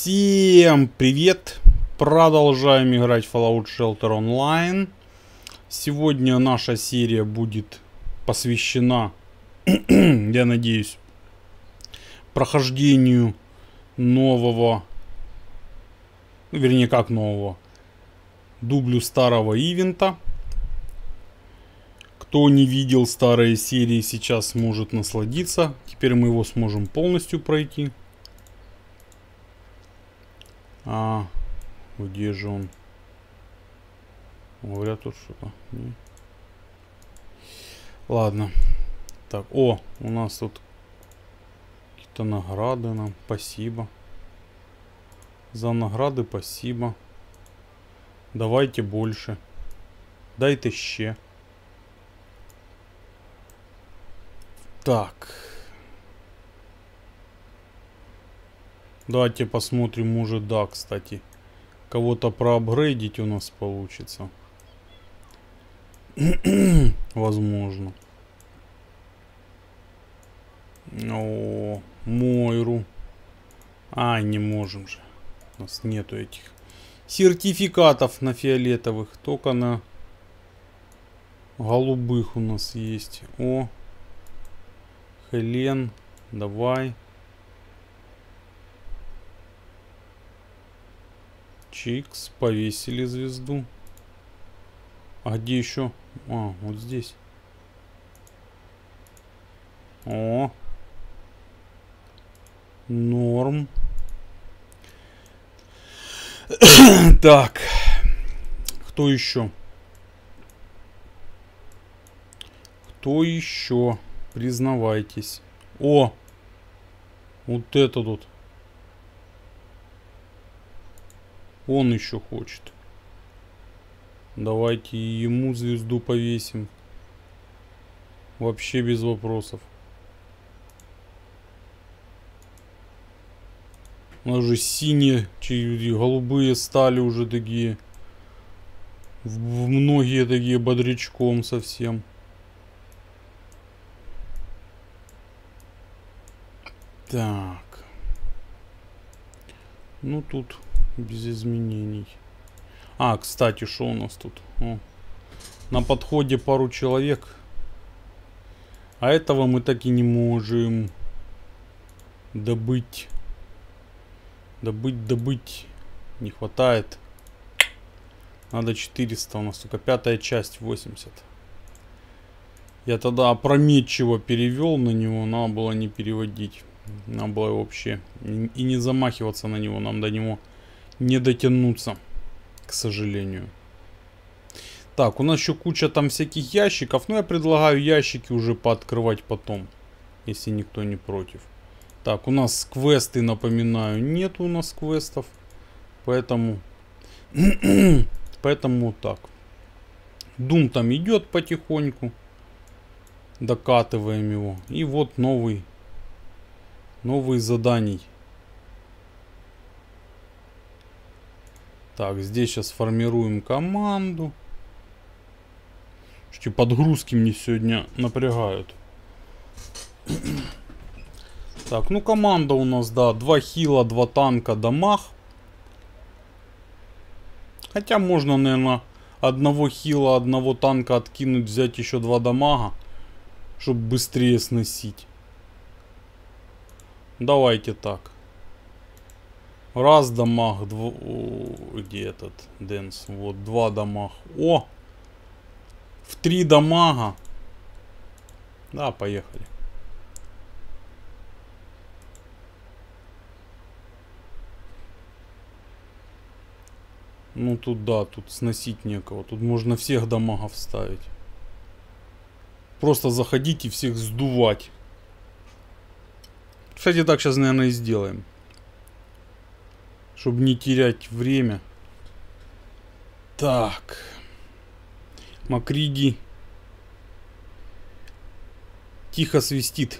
Всем привет! Продолжаем играть в Fallout Shelter Online. Сегодня наша серия будет посвящена, я надеюсь, прохождению нового, вернее как нового, дублю старого ивента. Кто не видел старые серии, сейчас сможет насладиться. Теперь мы его сможем полностью пройти. Где же он? Говорят, тут что-то. Ладно. Так, у нас тут какие-то награды нам. Спасибо. За награды спасибо. Давайте больше. Дайте ще. Так. Давайте посмотрим, может, да, кстати. Кого-то проапгрейдить у нас получится. Возможно. О, Мойру. Не можем же. У нас нету этих сертификатов на фиолетовых. Только на голубых у нас есть. Хелен. Давай. Чикс, повесили звезду. А где еще? Вот здесь. Норм. Так. Кто еще? Кто еще? Признавайтесь. Вот это тут. Он еще хочет. Давайте ему звезду повесим. Вообще без вопросов. У нас же синие, голубые стали уже такие. Многие такие бодрячком совсем. Так. Ну тут без изменений. Кстати, что у нас тут? На подходе пару человек. А этого мы так и не можем добыть. Добыть. Не хватает. Надо 400. У нас только 5-я часть 80. Я тогда опрометчиво перевел на него. Надо было не переводить. Надо было вообще и не замахиваться на него. Нам до него не дотянуться, к сожалению. Так, у нас еще куча там всяких ящиков. Но я предлагаю ящики уже пооткрывать потом, если никто не против. Так, у нас квесты, напоминаю, нет у нас квестов. Поэтому вот так. Дум там идет потихоньку. Докатываем его. И вот новый заданий. Так, здесь сейчас формируем команду. Что подгрузки мне сегодня напрягают. Так, ну команда у нас, да, 2 хила, 2 танка, дамаг. Хотя можно, наверное, 1 хила, 1 танка откинуть, взять еще 2 дамага, чтобы быстрее сносить. Давайте так. Раз дамаг, где этот Дэнс? Вот 2 дамаг. В 3 дамага. Да, поехали. Ну тут да, тут сносить некого. Тут можно всех дамагов ставить. Просто заходить и всех сдувать. Кстати, так сейчас, наверное, и сделаем. Чтобы не терять время. Так. Макриди тихо свистит.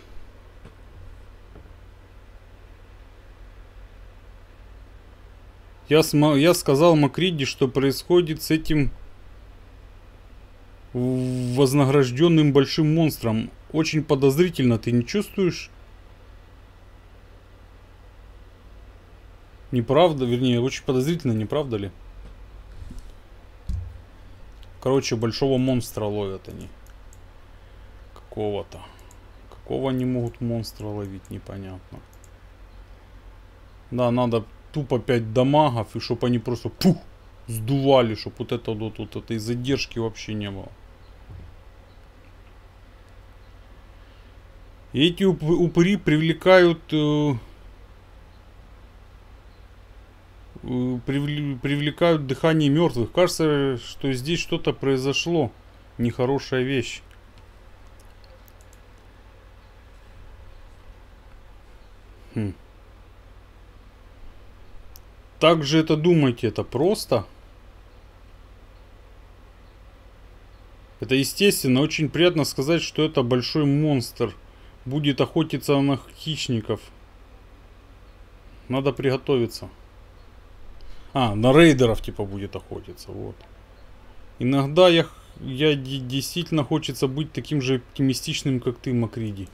Я сказал Макриди, что происходит с этим вознагражденным большим монстром. Очень подозрительно, ты не чувствуешь? Неправда, вернее, очень подозрительно, не правда ли? Короче, большого монстра ловят они. Какого-то. Какого они могут монстра ловить, непонятно. Да, надо тупо 5 дамагов, и чтобы они просто пух, сдували, чтобы вот это вот этой задержки вообще не было. И эти упыри привлекают привлекают дыхание мертвых. Кажется, что здесь что-то произошло. Нехорошая вещь. Так же это думаете, это просто? Это естественно, очень приятно сказать, что это большой монстр. Будет охотиться на хищников. Надо приготовиться. А, на рейдеров типа будет охотиться, вот. Иногда я действительно хочется быть таким же оптимистичным, как ты, Макриди.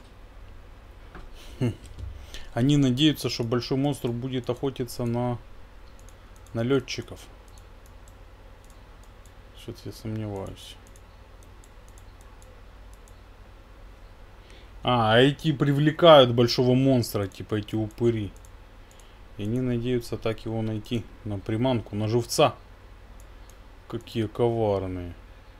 Они надеются, что большой монстр будет охотиться на летчиков. Что-то я сомневаюсь. А эти привлекают большого монстра, типа эти упыри. И они надеются так его найти. На приманку, на живца. Какие коварные.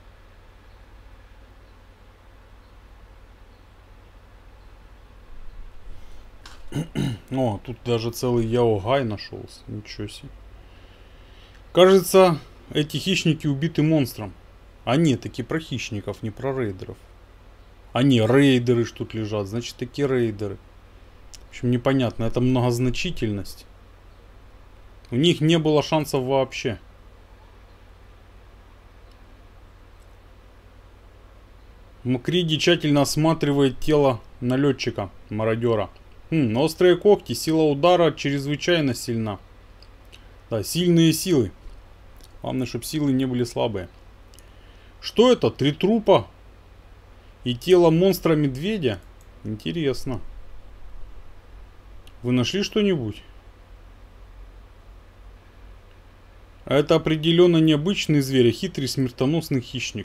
О, тут даже целый Яогай нашелся. Ничего себе. Кажется, эти хищники убиты монстром. А нет, таки про хищников, не про рейдеров. А не, рейдеры ж тут лежат. Значит, такие рейдеры. В общем, непонятно. Это многозначительность. У них не было шансов вообще. Макриди тщательно осматривает тело налетчика, мародера. Острые когти, сила удара чрезвычайно сильна. Да, сильные силы. Главное, чтобы силы не были слабые. Что это? 3 трупа? И тело монстра-медведя? Интересно. Вы нашли что-нибудь? Это определенно необычный зверь, а хитрый смертоносный хищник.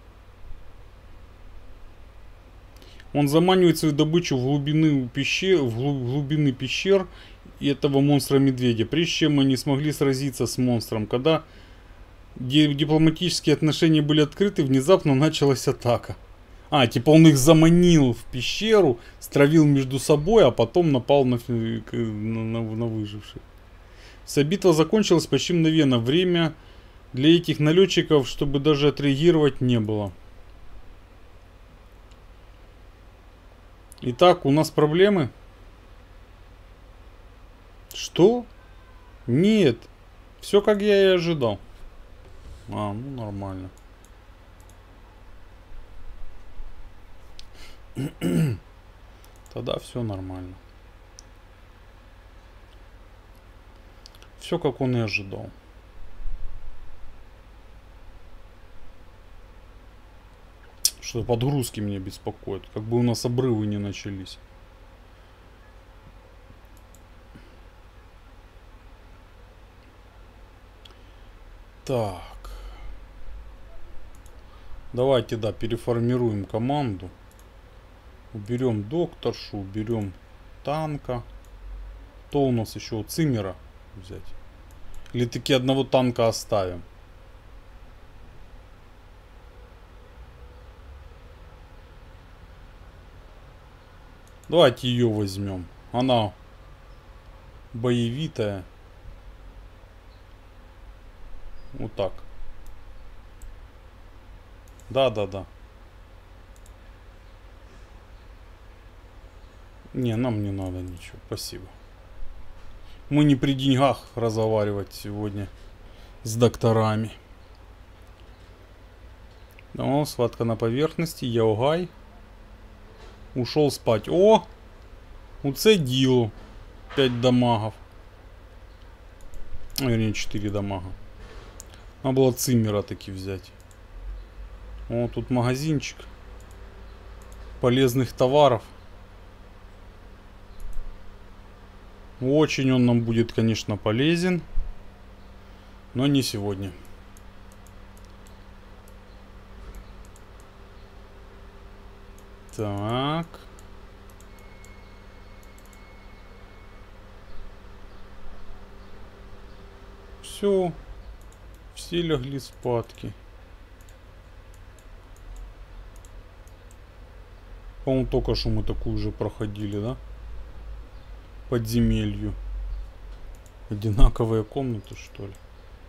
Он заманивает свою добычу в глубины пещер и этого монстра-медведя, прежде чем они смогли сразиться с монстром. Когда дипломатические отношения были открыты, внезапно началась атака. А, типа он их заманил в пещеру, стравил между собой, а потом напал на выживших. Вся битва закончилась почти мгновенно. Время для этих налетчиков, чтобы даже отреагировать, не было. Итак, у нас проблемы? Что? Нет. Все как я и ожидал. А, ну нормально. Тогда все нормально. Все как он и ожидал. Что подгрузки меня беспокоят. Как бы у нас обрывы не начались. Так. Давайте, да, переформируем команду. Уберем докторшу, уберем танка. То у нас еще Циммера взять. Или таки одного танка оставим. Давайте ее возьмем. Она боевитая. Вот так. Да. Не, нам не надо ничего. Спасибо. Мы не при деньгах разговаривать сегодня с докторами. О, схватка на поверхности. Яогай. Ушел спать. О! Уцедилу. 5 дамагов. Вернее, 4 дамага. Надо было Циммера таки взять. О, тут магазинчик полезных товаров. Очень он нам будет, конечно, полезен. Но не сегодня. Так. Все. Все легли спадки. По-моему, только что мы такую же проходили, да? Подземелью. Одинаковые комнаты, что ли?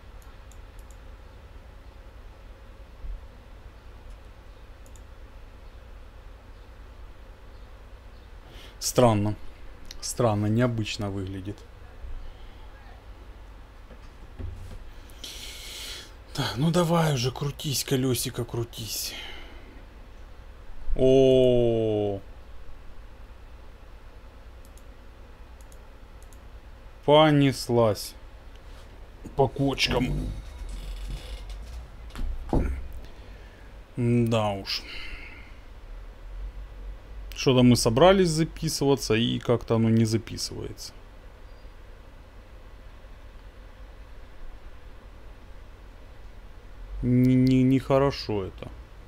Странно. Странно, необычно выглядит. Так, ну давай уже, крутись, колесико, крутись. О, понеслась по кочкам. Да уж. Что-то мы собрались записываться, и как-то оно не записывается. Нехорошо это.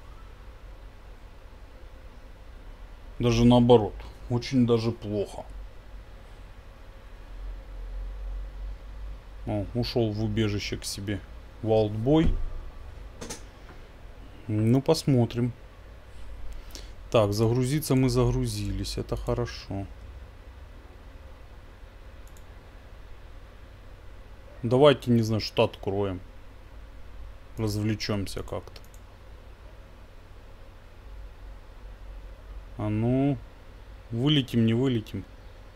Даже наоборот. Очень даже плохо. О, ушел в убежище к себе Валдбой. Ну, посмотрим. Так, загрузиться мы загрузились. Это хорошо. Давайте, не знаю, штат откроем. Развлечемся как-то. А ну, вылетим, не вылетим.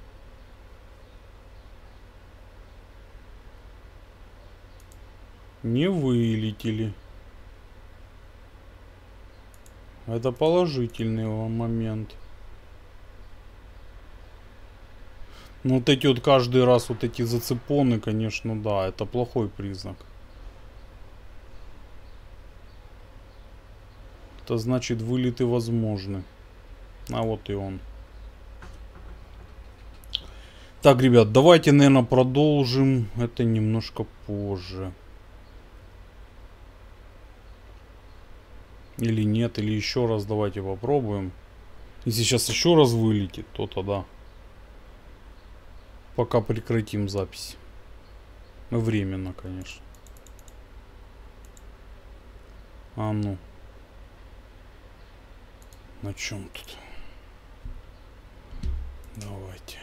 Не вылетели. Это положительный момент. Ну, вот эти вот каждый раз вот эти зацепоны, конечно, да, это плохой признак. Это значит, вылеты возможны. А вот и он. Так, ребят, давайте, наверное, продолжим это немножко позже. Или нет, или еще раз давайте попробуем. Если сейчас еще раз вылетит, то тогда пока прекратим запись. Временно, конечно. А ну. На чем тут? Давайте.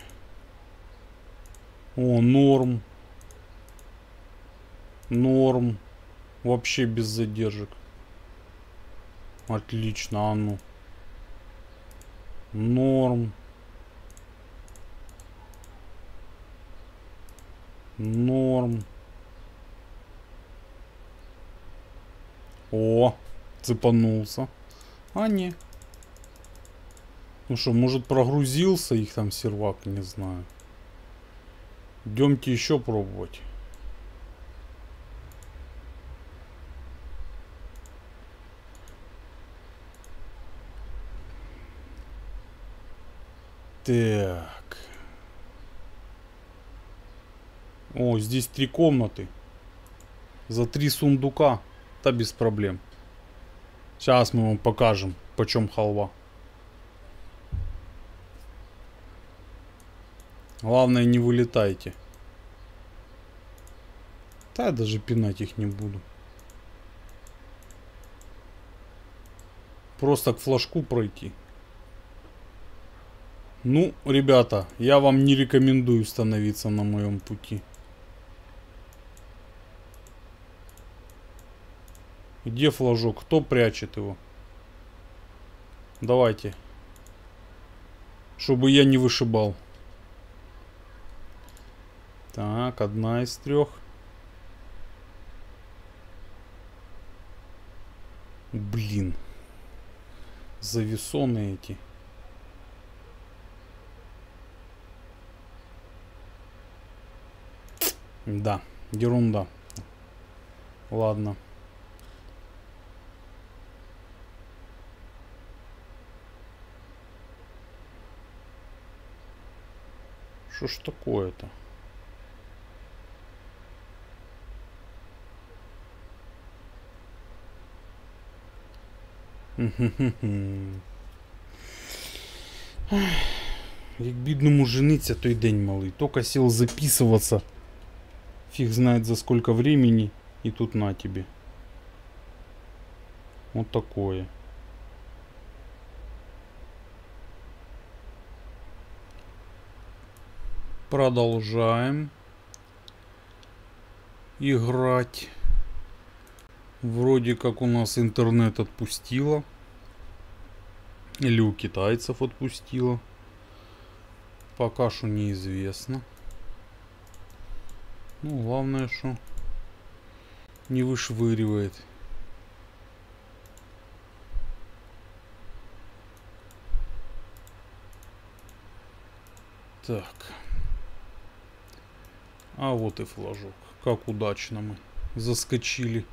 О, норм. Норм. Вообще без задержек. Отлично, а ну. Норм. Норм. О, цепанулся. А не. Ну что, может прогрузился их там сервак, не знаю. Идемте еще пробовать. Так. О, здесь 3 комнаты. За 3 сундука. Да без проблем. Сейчас мы вам покажем, почем халва. Главное, не вылетайте. Да, я даже пинать их не буду. Просто к флажку пройти. Ну, ребята, я вам не рекомендую становиться на моем пути. Где флажок? Кто прячет его? Давайте. Чтобы я не вышибал. Так, одна из 3. Блин. Завесоны эти. Да, ерунда. Ладно. Что ж такое-то? Як бідному жениться той день малий. Только сел записываться. Фиг знает за сколько времени. И тут на тебе. Вот такое. Продолжаем играть. Вроде как у нас интернет отпустило. Или у китайцев отпустило. Пока что неизвестно. Ну, главное, что не вышвыривает. Так. А вот и флажок. Как удачно мы заскочили.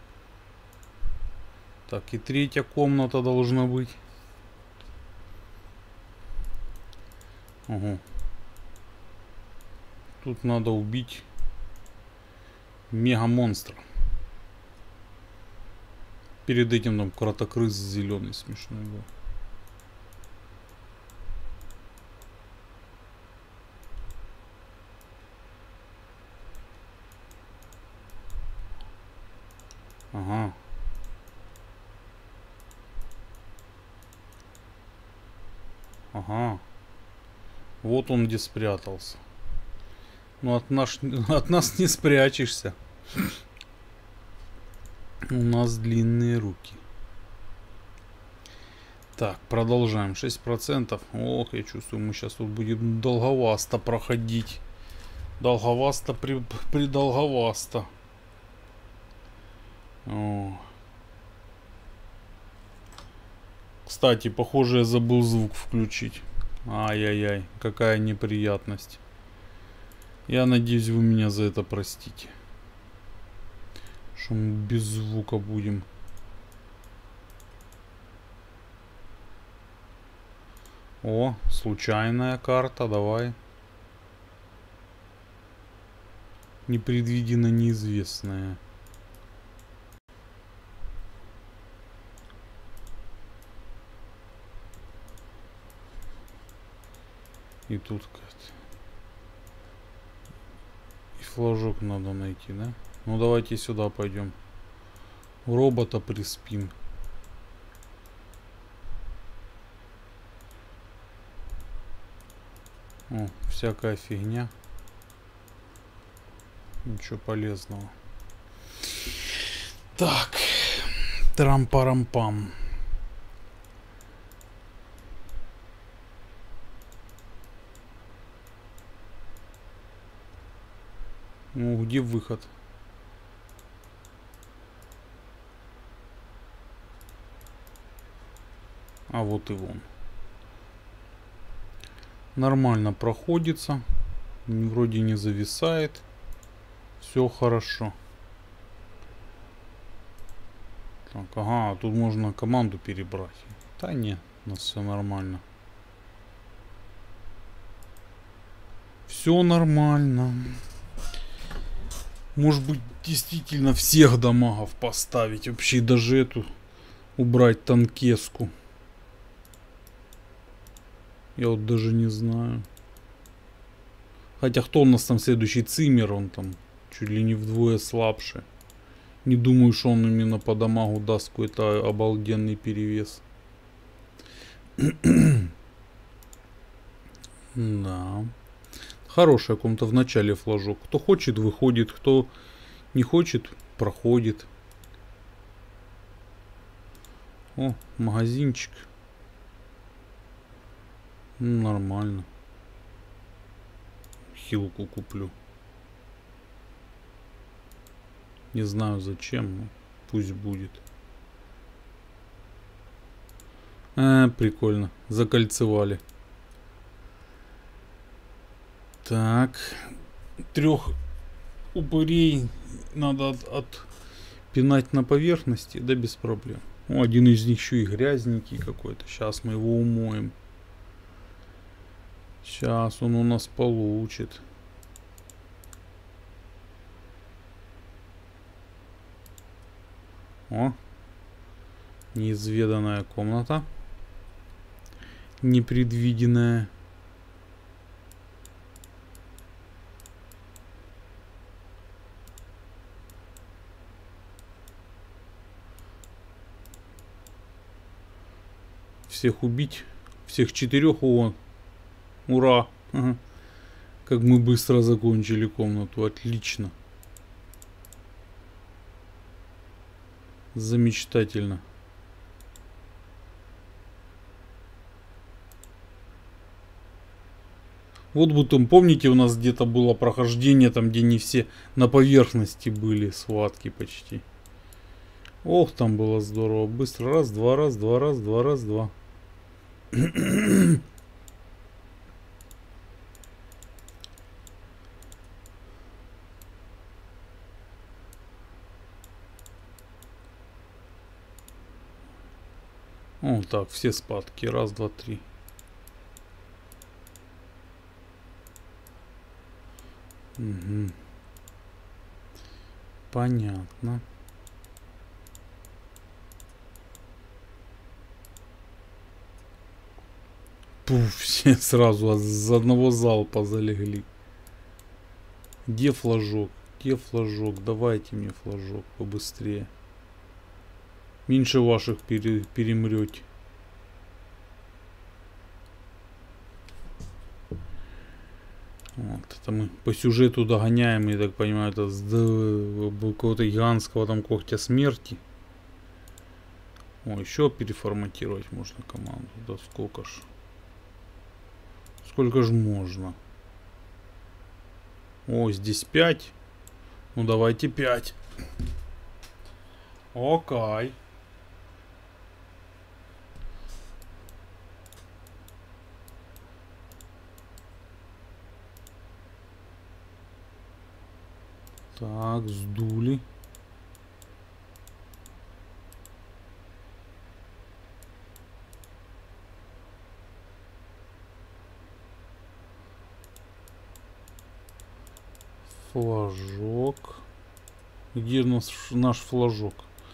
Так, и третья комната должна быть. Ага. Тут надо убить мега-монстра. Перед этим там кротокрыс зеленый смешной был. Ага. Ага. Вот он где спрятался. Ну от нас не спрячешься. У нас длинные руки. Так, продолжаем. 6%. Ох, я чувствую, мы сейчас тут будем долговасто проходить. Долговасто придолговасто. О. Кстати, похоже, я забыл звук включить. Ай-яй-яй, какая неприятность. Я надеюсь, вы меня за это простите. Что мы без звука будем. О, случайная карта, давай. Непредвиденно неизвестная. И тут и флажок надо найти, да? Ну давайте сюда пойдем. Робота приспим. О, всякая фигня. Ничего полезного. Так. Трам-парам-пам. Ну, где выход? А вот и вон. Нормально проходится. Вроде не зависает. Все хорошо. Так, ага, тут можно команду перебрать. Да нет, у нас все нормально. Все нормально. Может быть, действительно всех дамагов поставить. Вообще даже эту убрать танкеску. Я вот даже не знаю. Хотя кто у нас там следующий? Циммер, он там чуть ли не вдвое слабше. Не думаю, что он именно по дамагу даст какой-то обалденный перевес. Да. Хороший каком-то в начале флажок. Кто хочет, выходит. Кто не хочет, проходит. О, магазинчик. Ну, нормально. Хилку куплю. Не знаю зачем, но пусть будет. Прикольно. Закольцевали. Так. 3 упырей надо отпинать на поверхности. Да без проблем. О, один из них еще и грязненький какой-то. Сейчас мы его умоем. Сейчас он у нас получит. О, неизведанная комната. Непредвиденная. Всех убить. Всех 4. О, ура. Ага. Как мы быстро закончили комнату. Отлично. Замечательно. Вот будто, помните, у нас где-то было прохождение, там где не все на поверхности были, схватки почти. Ох, там было здорово. Быстро. Раз, два, раз, два, раз, два, раз, два. О, так, все спадки. Раз, два, три. Угу. Понятно. Пуф, все сразу с одного залпа залегли. Где флажок? Где флажок? Давайте мне флажок побыстрее. Меньше ваших перемрете. Вот, это мы по сюжету догоняем, я так понимаю, это с какого-то гигантского там когтя смерти. О, еще переформатировать можно команду. Да сколько ж? Сколько ж можно? О, здесь 5. Ну давайте 5. Окей. Так, сдули. Флажок. Где наш флажок?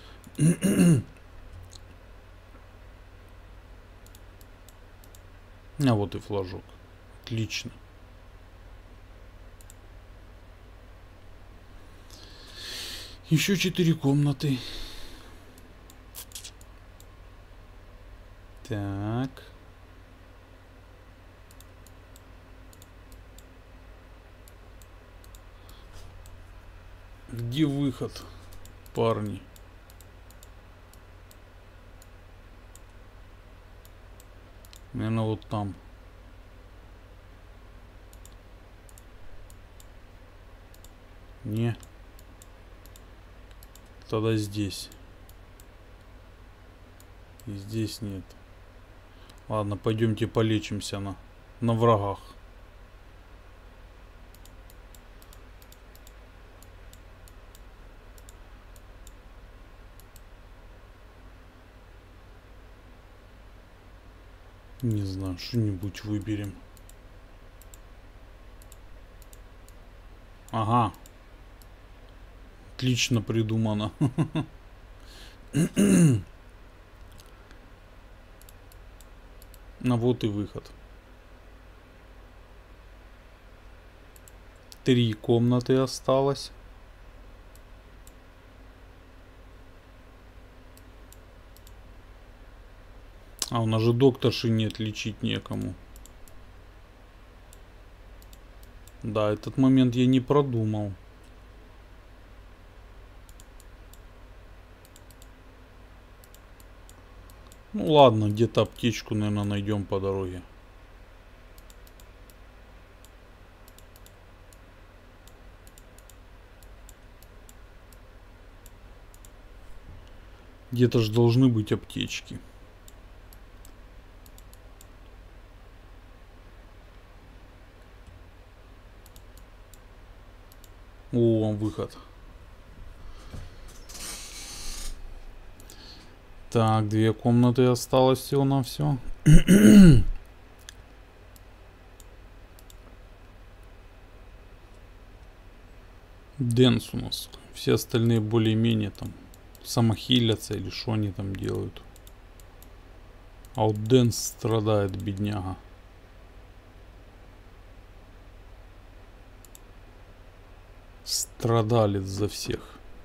А вот и флажок. Отлично. Еще 4 комнаты. Так. Где выход, парни? Наверное, вот там. Не. Тогда здесь. И здесь нет. Ладно, пойдемте полечимся на врагах. Не знаю, что-нибудь выберем. Ага. Отлично придумано. Ну вот и выход. 3 комнаты осталось. А у нас же докторши нет, лечить некому. Да, этот момент я не продумал. Ну ладно, где-то аптечку, наверное, найдем по дороге. Где-то же должны быть аптечки. О, выход. Так, 2 комнаты осталось всего на все. Дэнс у нас. Все остальные более-менее там самохилятся или что они там делают. А вот Дэнс страдает, бедняга. Страдалец за всех.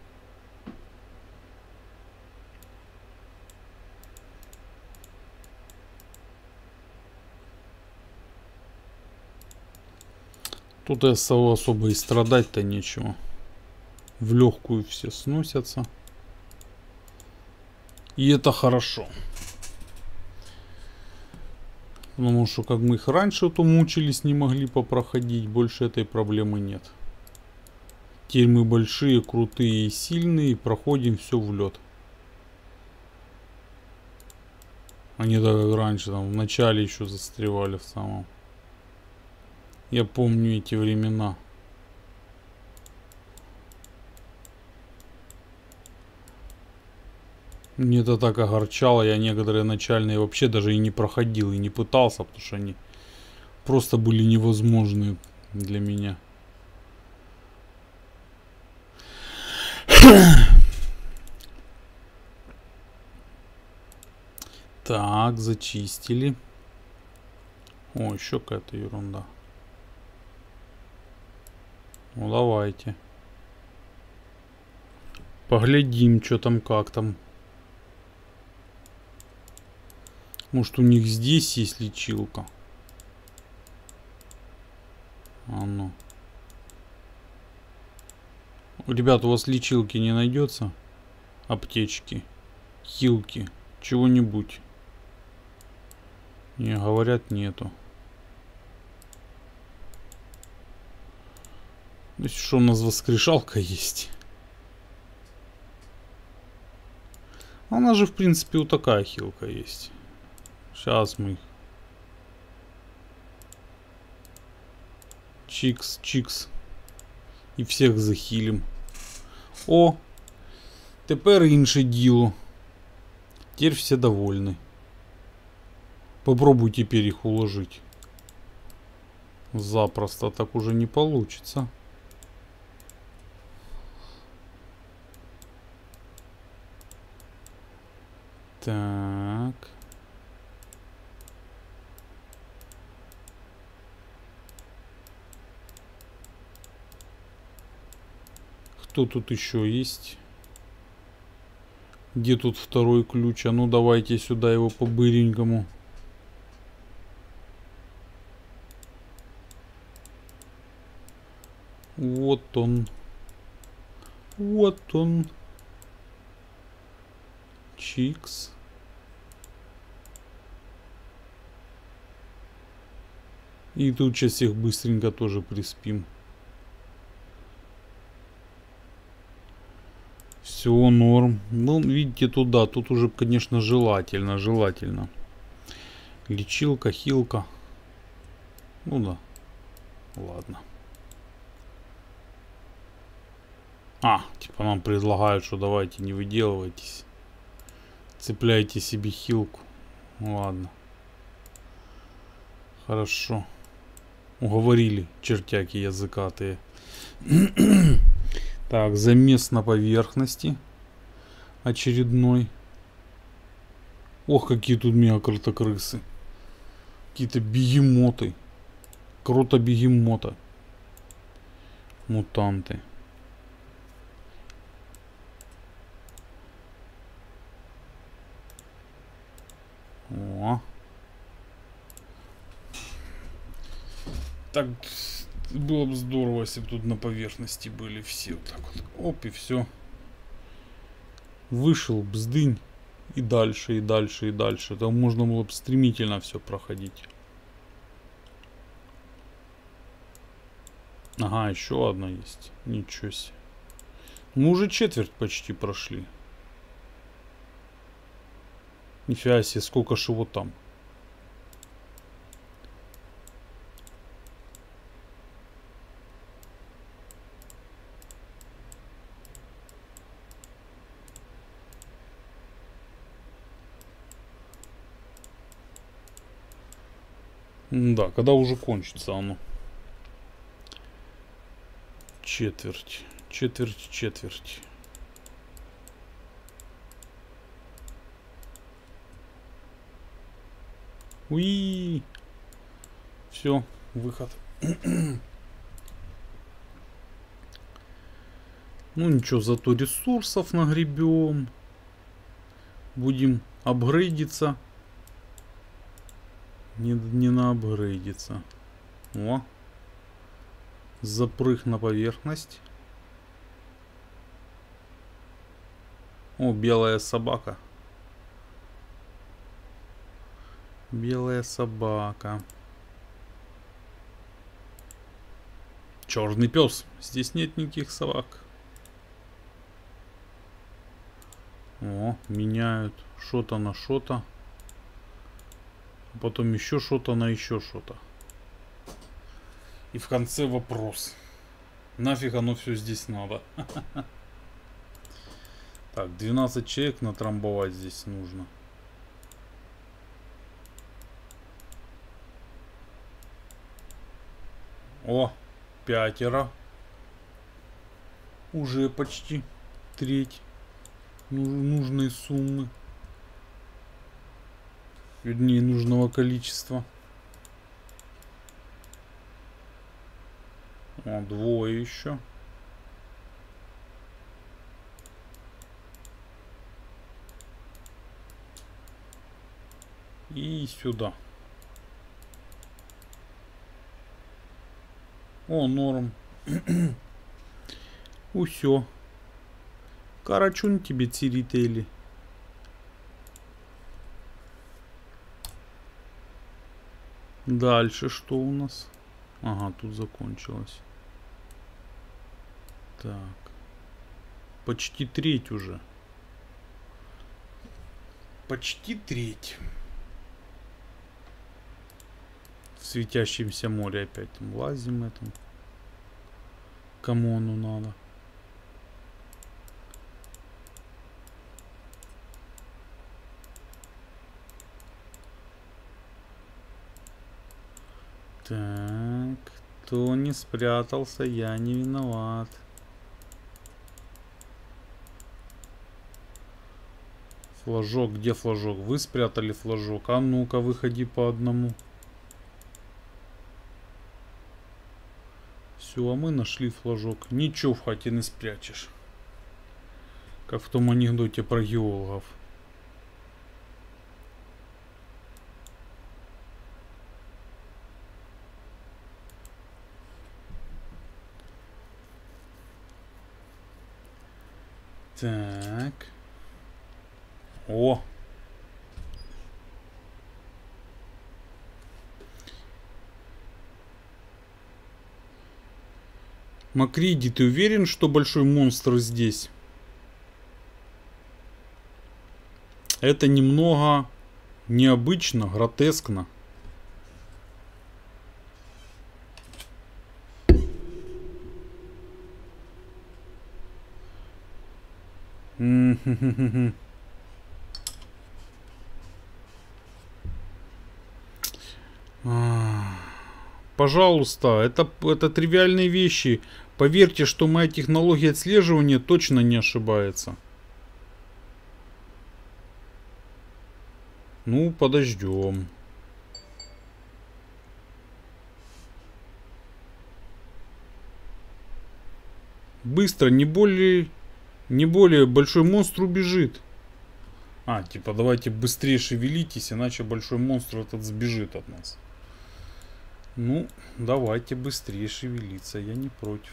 Тут особо и страдать-то нечего. В легкую все сносятся. И это хорошо. Потому что как мы их раньше то мучились, не могли попроходить, больше этой проблемы нет. Теперь мы большие, крутые и сильные, и проходим все в лед. А не так как раньше, там в начале еще застревали в самом. Я помню эти времена. Мне это так огорчало, я некоторые начальные вообще даже и не проходил, и не пытался, потому что они просто были невозможны для меня. Так, зачистили. О, еще какая-то ерунда. Ну давайте. Поглядим, что там, как там. Может, у них здесь есть лечилка? А ну. Ребят, у вас лечилки не найдется? Аптечки, хилки, чего-нибудь? Не, говорят, нету. То есть, что у нас воскрешалка есть? У нас же, в принципе, вот такая хилка есть. Сейчас мы их. Чикс, чикс. І всіх захилим. О! Тепер інше діло. Теперь все довольны. Попробуй теперь их уложить. Запросто так уже не получится. Так. Кто тут еще есть? Где тут второй ключ? А ну давайте сюда его по-быренькому. Вот он. Вот он. Чикс. И тут сейчас их быстренько тоже приспим. Все, норм. Ну, видите, туда. Тут уже, конечно, желательно. Лечилка, хилка. Ну да. Ладно. А, типа нам предлагают, что давайте не выделывайтесь. Цепляйте себе хилку. Ладно. Хорошо. Уговорили чертяки языкатые. Так, замес на поверхности. Очередной. Ох, какие тут мега-крутокрысы. Какие-то бегемоты. Круто-бегемота. Мутанты. О. Так было бы здорово, если бы тут на поверхности были все. Вот так вот. Оп, и все. Вышел, бздынь. И дальше, и дальше, и дальше. Там можно было бы стремительно все проходить. Ага, еще одна есть. Ничего себе. Мы уже четверть почти прошли. Нифига себе, сколько ж его там. Да, когда уже кончится оно? Четверть. Четверть. Уи. Все, выход. Ну ничего, зато ресурсов нагребем. Будем апгрейдиться. Не наапгрейдиться. О. Запрыг на поверхность. О, белая собака. Белая собака. Черный пес. Здесь нет никаких собак. О, меняют что-то на что-то. А потом еще что-то на еще что-то. И в конце вопрос. Нафиг оно все здесь надо? Так, 12 человек натрамбовать здесь нужно. О, 5. Уже почти треть нужной суммы. Вернее, нужного количества. О, 2 еще. И сюда. О, норм. Усё. Карачун тебе цирители. Дальше что у нас? Ага, тут закончилось. Так. Почти треть уже. Почти треть. В светящемся море опять там лазим этом. Кому оно надо? Так, кто не спрятался, я не виноват. Флажок, где флажок? Вы спрятали флажок. А ну-ка, выходи по одному. Все, а мы нашли флажок. Ничего в хате не спрячешь. Как в том анекдоте про геологов. Так. О! Макриди, ты уверен, что большой монстр здесь? Это немного необычно, гротескно. Пожалуйста, это тривиальные вещи. Поверьте, что моя технология отслеживания точно не ошибается. Ну, подождем. Быстро, не более большой монстр убежит. А, типа, давайте быстрее шевелитесь, иначе большой монстр этот сбежит от нас. Ну, давайте быстрее шевелиться, я не против.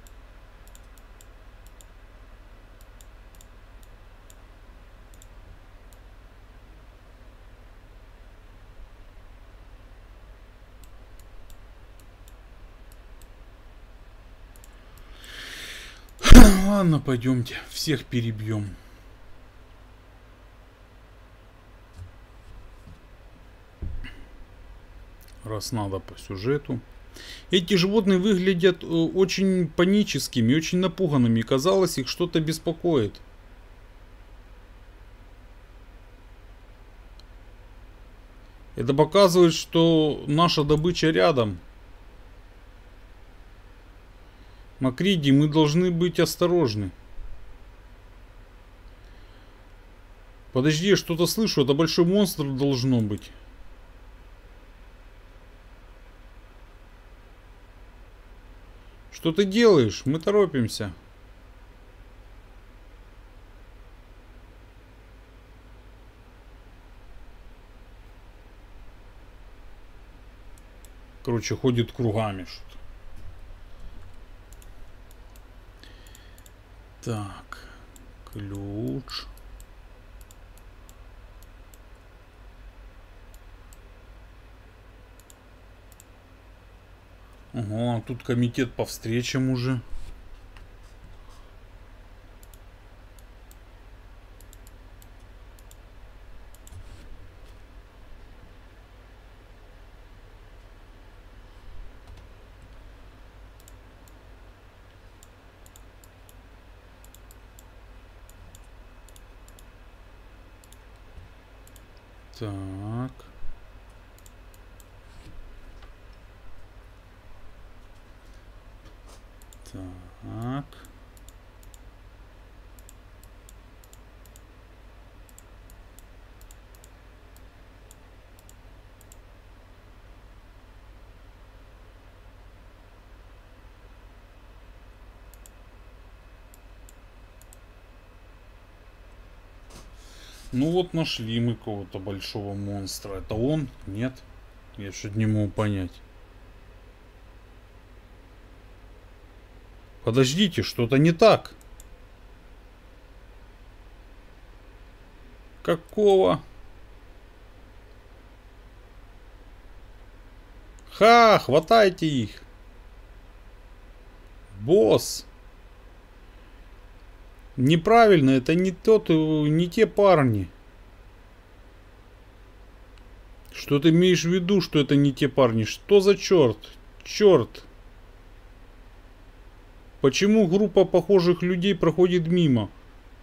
Ладно, пойдемте, всех перебьем. Раз надо по сюжету. Эти животные выглядят очень паническими, очень напуганными. Казалось, их что-то беспокоит. Это показывает, что наша добыча рядом. Макриди, мы должны быть осторожны. Подожди, я что-то слышу. Это большой монстр должно быть. Что ты делаешь? Мы торопимся. Короче, ходит кругами что-то. Так. Ключ. Ага, тут комитет по встречам уже. Так. Так. Ну вот нашли мы кого-то большого монстра. Это он? Нет? Я что-то не могу понять. Подождите, что-то не так. Какого? Ха, хватайте их. Босс. Неправильно, это не не те парни. Что ты имеешь в виду, что это не те парни? Что за черт? Черт. Почему группа похожих людей проходит мимо?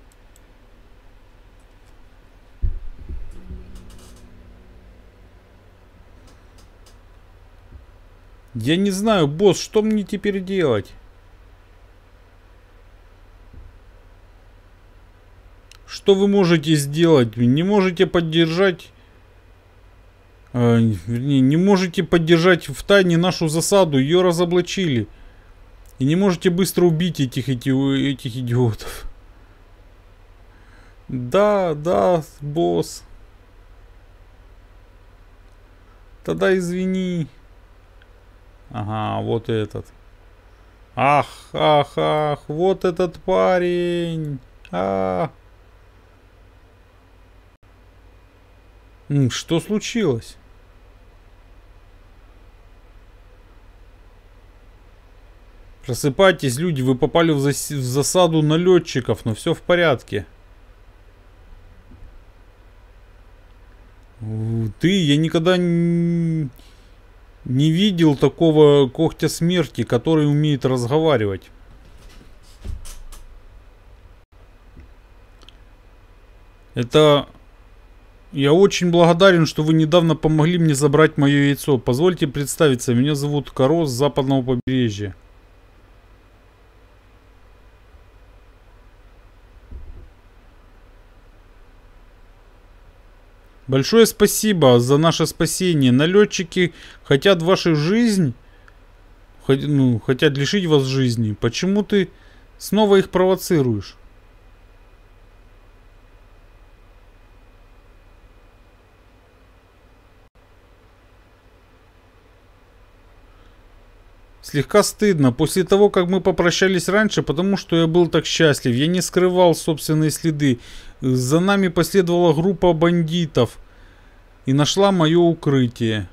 Я не знаю, босс, что мне теперь делать? Что вы можете сделать? Не можете поддержать... вернее, не можете поддержать в тайне нашу засаду. Ее разоблачили. И не можете быстро убить этих идиотов. Да, да, босс. Тогда извини. Ага, вот этот. Ах, ах, ах, вот этот парень. Что случилось? Просыпайтесь, люди, вы попали в засаду налетчиков, но все в порядке. Я никогда не видел такого когтя смерти, который умеет разговаривать. Это... Я очень благодарен, что вы недавно помогли мне забрать мое яйцо. Позвольте представиться, меня зовут Каро с западного побережья. Большое спасибо за наше спасение. Налетчики хотят вашу жизнь, хотят лишить вас жизни. Почему ты снова их провоцируешь? Слегка стыдно. После того, как мы попрощались раньше, потому что я был так счастлив, я не скрывал собственные следы. За нами последовала группа бандитов и нашла мое укрытие.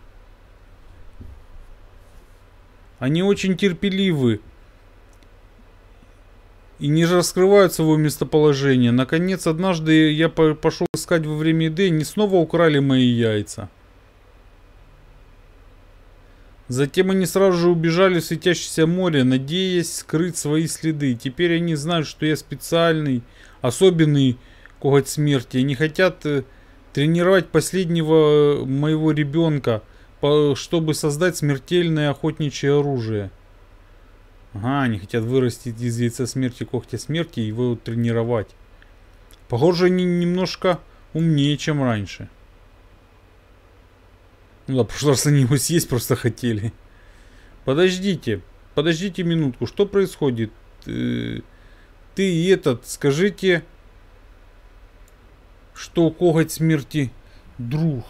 Они очень терпеливы и не раскрывают своего местоположения. Наконец, однажды я пошел искать во время еды, они снова украли мои яйца. Затем они сразу же убежали в светящееся море, надеясь скрыть свои следы. Теперь они знают, что я специальный, особенный коготь смерти. Они хотят тренировать последнего моего ребенка, чтобы создать смертельное охотничье оружие. Ага, они хотят вырастить из яйца смерти когтя смерти и его тренировать. Похоже, они немножко умнее, чем раньше. Ну да, в прошлый раз они его съесть просто хотели. Подождите. Подождите минутку. Что происходит? Ты и этот, скажите, что коготь смерти друг.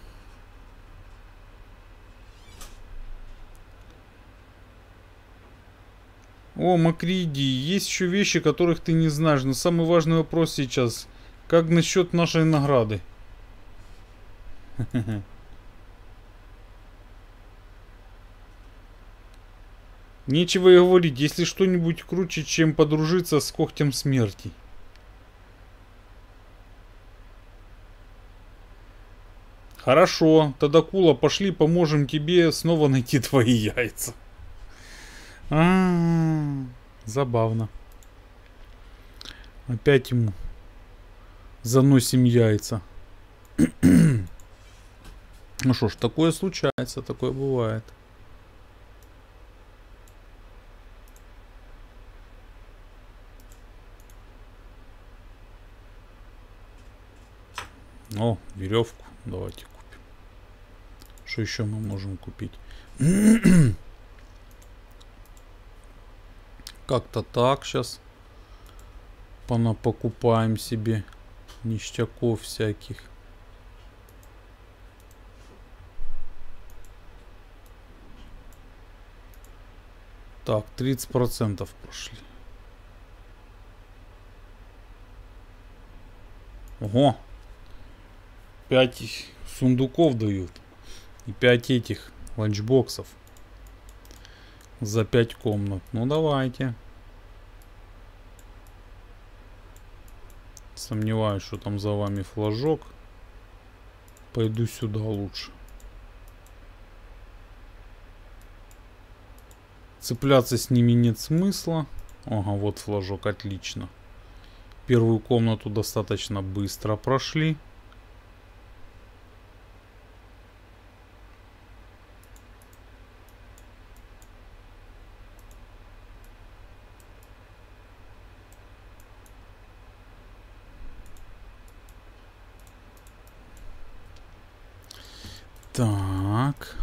О, Макриди, есть еще вещи, которых ты не знаешь. Но самый важный вопрос сейчас. Как насчет нашей награды? Нечего и говорить, если что-нибудь круче, чем подружиться с когтем смерти. Хорошо, Тадакула, пошли поможем тебе снова найти твои яйца. Забавно. Опять ему заносим яйца. Ну что ж, такое случается, такое бывает. О, веревку давайте купим. Что еще мы можем купить? Как-то так сейчас покупаем себе ништяков всяких. Так, 30% прошли. Ого! 5 сундуков дают. И 5 этих ланчбоксов. За 5 комнат. Ну давайте. Сомневаюсь, что там за вами флажок. Пойду сюда лучше. Цепляться с ними нет смысла. Ага, вот флажок, отлично. Первую комнату достаточно быстро прошли. Так.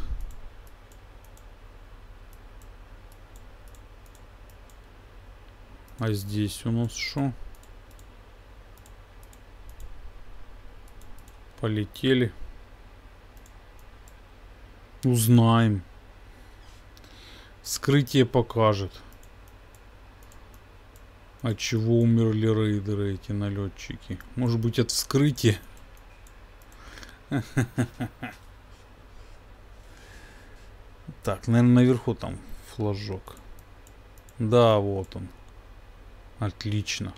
А здесь у нас что? Полетели. Узнаем. Вскрытие покажет. От чего умерли рейдеры, эти налетчики? Может быть, от вскрытия? Так, наверное, наверху там флажок. Да, вот он. Отлично.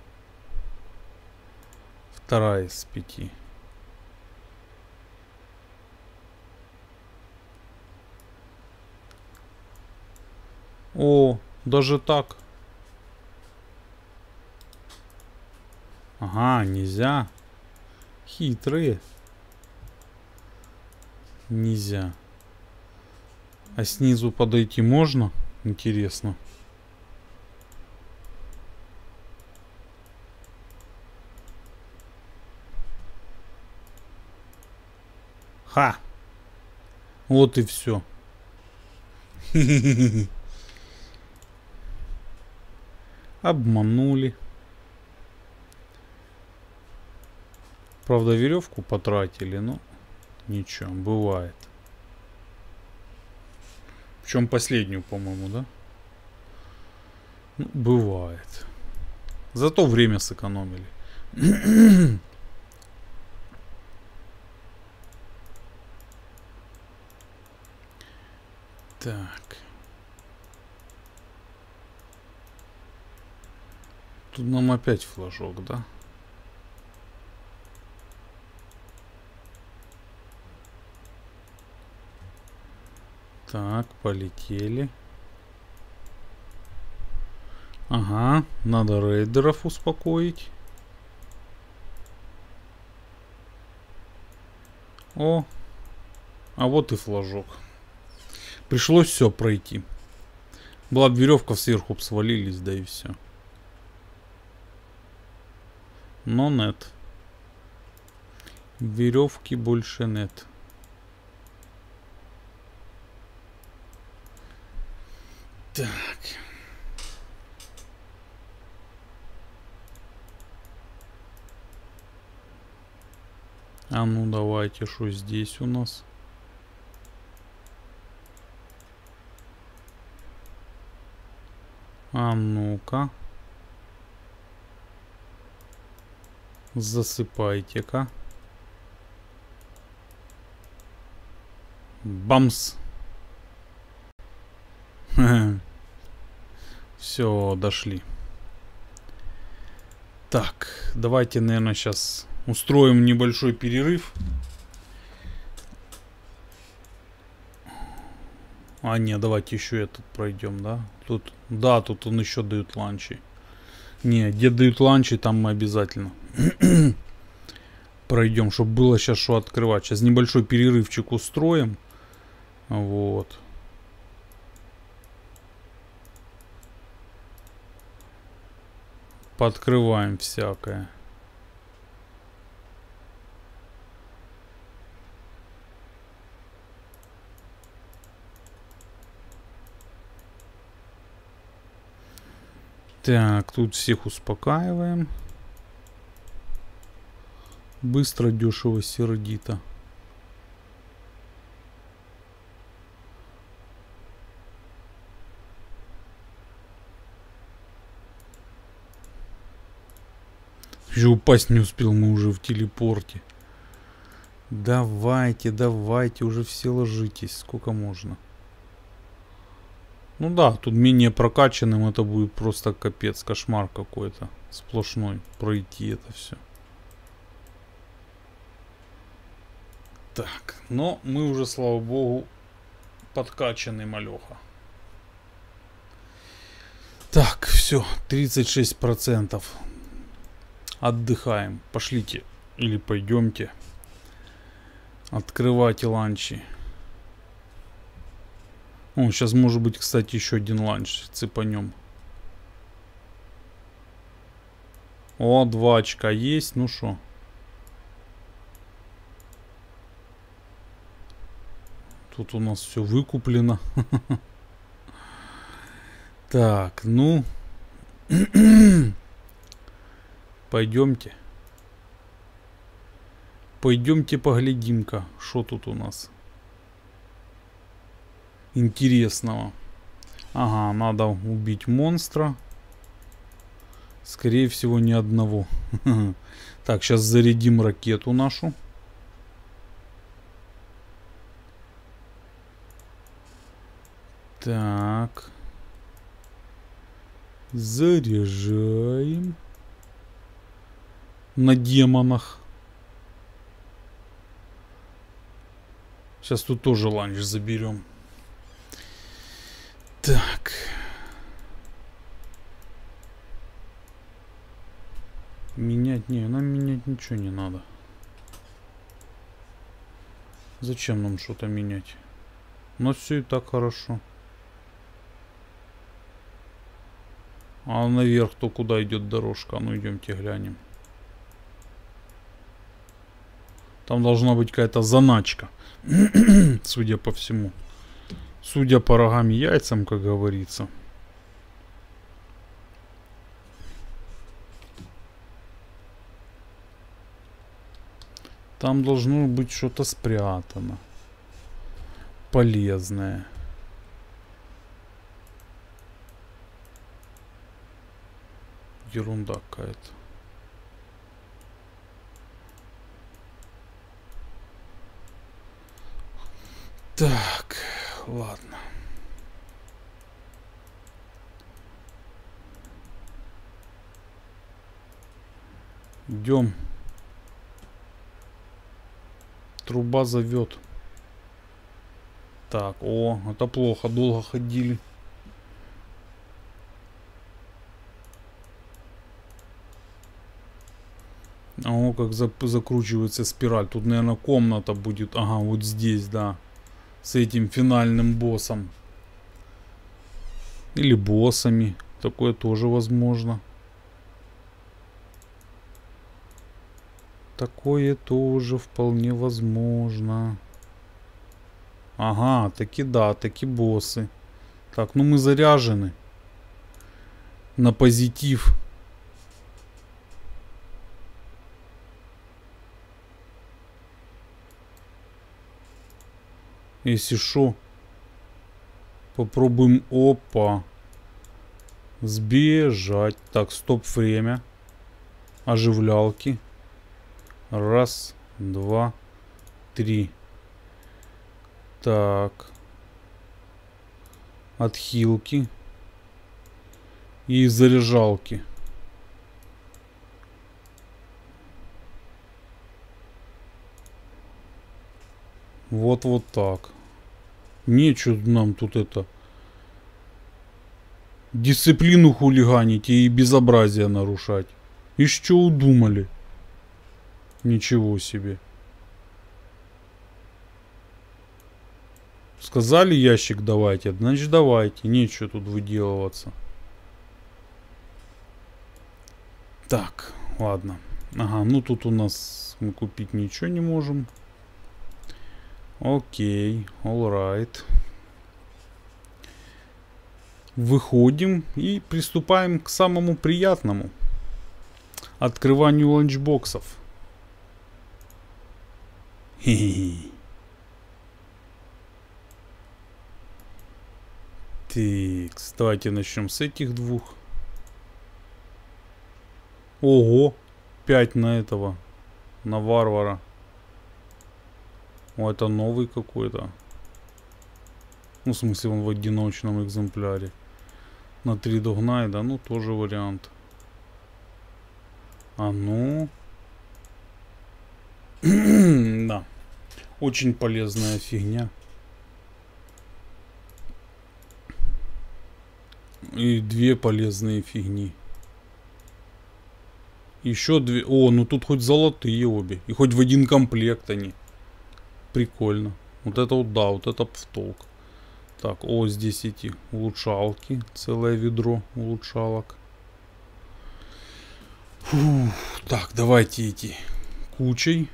2 из 5. О, даже так. Ага, нельзя. Хитрые. Нельзя. А снизу подойти можно? Интересно. Ха! Вот и все. Обманули. Правда, веревку потратили, но ничего, бывает. Причем последнюю, по-моему, да? Ну, бывает. Зато время сэкономили. Так. Тут нам опять флажок, да? Так, полетели. Ага, надо рейдеров успокоить. О, а вот и флажок. Пришлось все пройти. Была бы веревка, сверху свалились, да и все. Но нет. Веревки больше нет. Так. А ну давайте, что здесь у нас? А ну-ка. Засыпайте-ка. Бамс. Все, дошли. Так, давайте, наверное, сейчас устроим небольшой перерыв. А, нет, давайте еще этот пройдем, да? Тут, да, тут он еще дают ланчи. Не, где дают ланчи, там мы обязательно пройдем, чтобы было сейчас что открывать. Сейчас небольшой перерывчик устроим. Вот. Пооткрываем всякое. Так, тут всех успокаиваем. Быстро, дешево, сердито. Еще упасть не успел, мы уже в телепорте. Давайте, давайте, уже все ложитесь, сколько можно. Ну да, тут менее прокачанным это будет просто капец, кошмар какой-то. Сплошной, пройти это все. Так, но мы уже, слава богу, подкачанный малеха. Так, все, 36%. Отдыхаем. Пошлите или пойдемте. Открывайте ланчи. О, сейчас может быть, кстати, еще один ланч цепанем. О, 2 очка есть, ну шо. Тут у нас все выкуплено. Так, ну. Пойдемте. Пойдемте поглядим-ка, что тут у нас интересного. Ага, надо убить монстра. Скорее всего, ни одного. Так, сейчас зарядим ракету нашу. Так. Заряжаем. На демонах. Сейчас тут тоже ланч заберем. Так. Менять, не, нам менять ничего не надо. Зачем нам что-то менять? У нас все и так хорошо. А наверх-то куда идет дорожка? Ну идемте глянем. Там должна быть какая-то заначка. Судя по всему. Судя по рогам и яйцам, как говорится. Там должно быть что-то спрятано. Полезное. Ерунда какая-то. Так, ладно. Идем. Труба зовет. Так, о, это плохо, долго ходили. О, как закручивается спираль. Тут, наверное, комната будет. Ага, вот здесь, да. С этим финальным боссом. Или боссами. Такое тоже возможно. Такое тоже вполне возможно. Ага, таки да, таки боссы. Так, ну мы заряжены. На позитив. Если шо, попробуем. Опа. Сбежать. Так, стоп, время. Оживлялки. Раз, два, три. Так. Отхилки. И заряжалки. Вот так. Нечего нам тут это... Дисциплину хулиганить и безобразие нарушать. И что удумали? Ничего себе. Сказали ящик давайте, значит давайте. Нечего тут выделываться. Так, ладно. Ага, ну тут у нас мы купить ничего не можем. Окей, alright. Выходим и приступаем к самому приятному. Открыванию ланчбоксов. Хе-хе-хе. Так, давайте начнем с этих двух. Ого, 5 на этого, на варвара. О, это новый какой-то. Ну, в смысле, он в одиночном экземпляре. На 3 догнай, да, ну, тоже вариант. А ну. Да. Очень полезная фигня. И 2 полезные фигни. Еще 2. О, ну тут хоть золотые обе. И хоть в один комплект они. Прикольно. Вот это вот, да, вот это в толк. Так, о, здесь эти улучшалки. Целое ведро улучшалок. Фух, так, давайте эти кучей.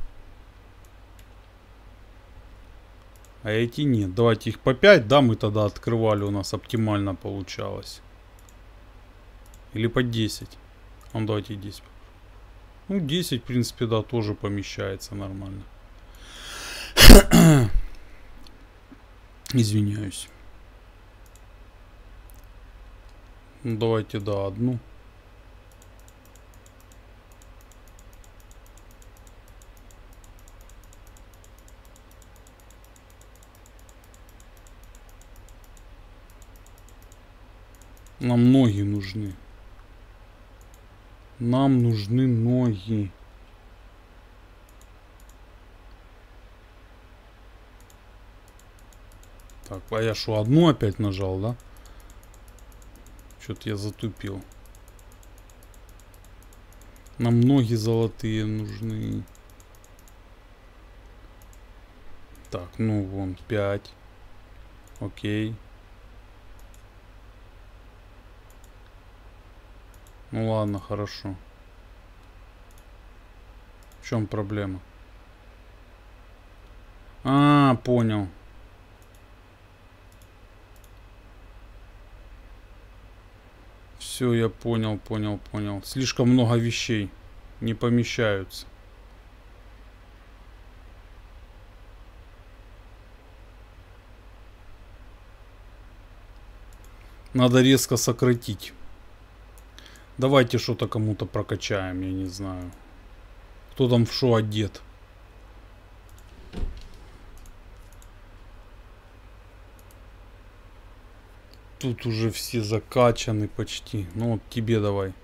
А эти нет. Давайте их по 5, да, мы тогда открывали, у нас оптимально получалось. Или по 10. Ну, давайте 10. Ну, 10, в принципе, да, тоже помещается нормально. Извиняюсь. Ну, давайте, да, одну. Нам ноги нужны. Нам нужны ноги. Так, а я что, одну опять нажал, да? Что-то я затупил. Нам ноги золотые нужны. Так, ну вон 5. Окей. Ну ладно, хорошо. В чем проблема? А, понял. Все, я понял. Слишком много вещей. Не помещаются. Надо резко сократить. Давайте что-то кому-то прокачаем, я не знаю. Кто там в шо одет? Тут уже все закачаны почти. Ну вот тебе давай.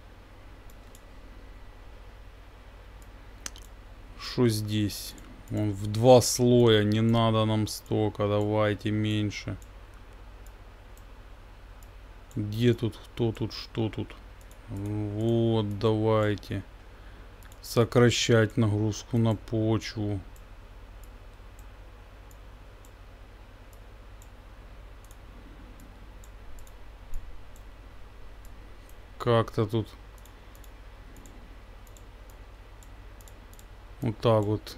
Что здесь? Он в 2 слоя. Не надо нам столько. Давайте меньше. Где тут? Кто тут? Что тут? Вот, давайте. Сокращать нагрузку на почву. как-то тут. Вот так вот.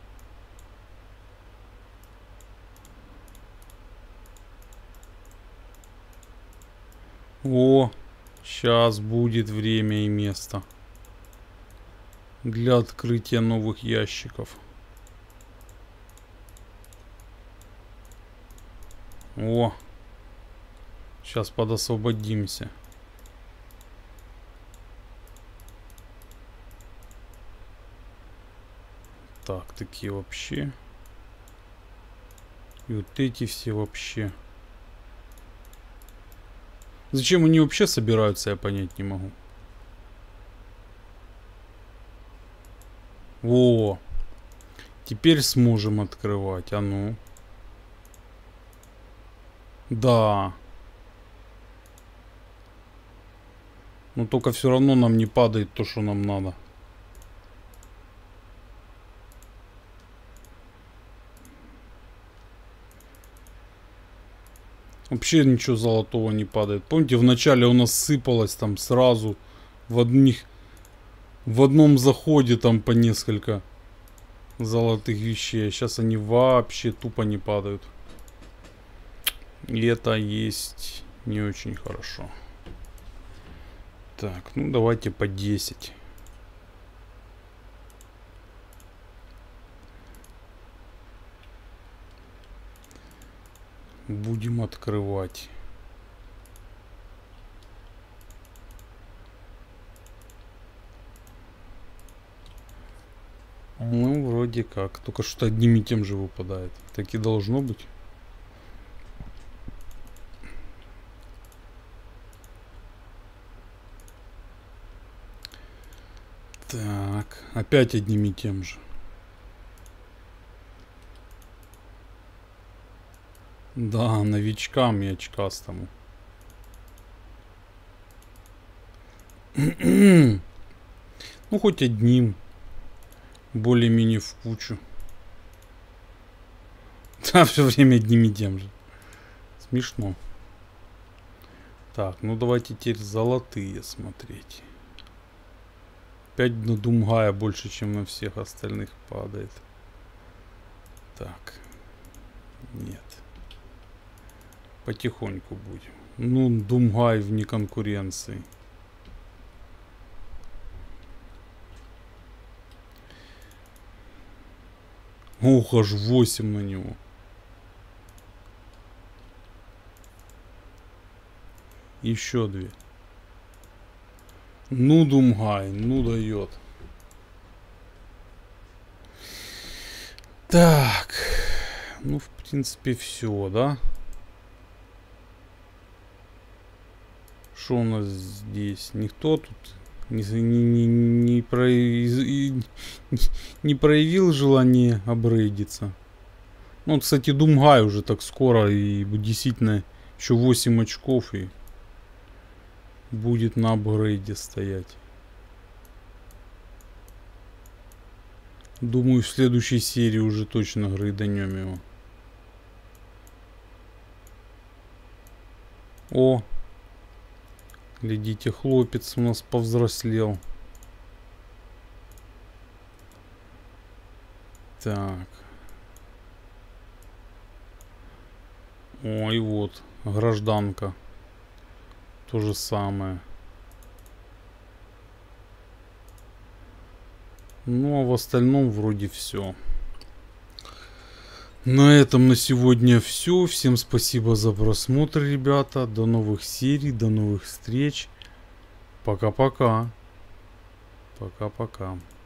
О, сейчас будет время и место для открытия новых ящиков. О, сейчас подосвободимся. Так, такие вообще. И вот эти все вообще. Зачем они вообще собираются, я понять не могу. Во! Теперь сможем открывать. А ну. Да. Но только все равно нам не падает то, что нам надо. Вообще ничего золотого не падает. Помните, вначале у нас сыпалось там сразу в одном заходе там по несколько золотых вещей. А сейчас они вообще тупо не падают. И это есть не очень хорошо. Так, ну давайте по 10. Будем открывать. Ну, вроде как. Только что одним и тем же выпадает. Так и должно быть. Так, опять одним и тем же. Да, новичкам и очкастому. Ну, хоть одним. Более-менее в кучу. Да, все время одним и тем же. Смешно. Так, ну давайте теперь золотые смотреть. Опять на Думгая больше, чем на всех остальных падает. Так. Нет. Потихоньку будем. Ну, Думгай вне конкуренции. Ох, аж 8 на него. Еще 2. Ну, Думгай, ну дает. Так. Ну, в принципе, все, да? Что у нас здесь? Никто тут не проявил желание апгрейдиться. Ну, кстати, Думгай уже так скоро. И действительно еще 8 очков. И будет на апгрейде стоять. Думаю, в следующей серии уже точно грейданем его. О! Глядите, хлопец у нас повзрослел. Так. Ой, вот, гражданка. То же самое. Ну, а в остальном вроде все. На этом на сегодня все. Всем спасибо за просмотр, ребята. До новых серий, до новых встреч. Пока-пока. Пока-пока.